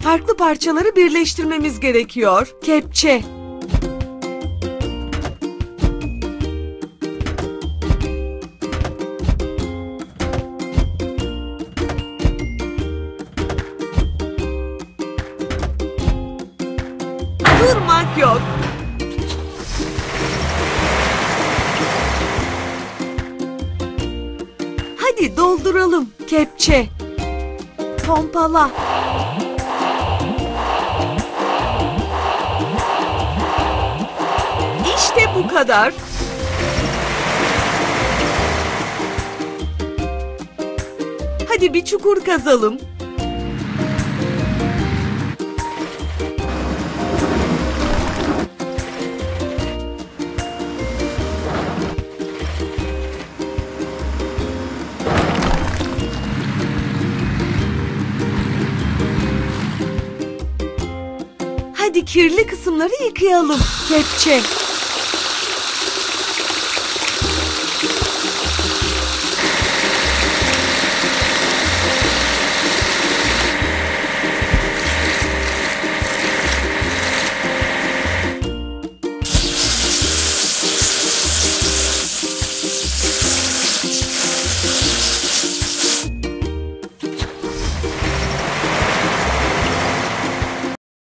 farklı parçaları birleştirmemiz gerekiyor. Kepçe. Durmak yok. Hadi dolduralım. Kepçe. Pompala. İşte bu kadar. Hadi bir çukur kazalım. Hadi kirli kısımları yıkayalım. Kepçe.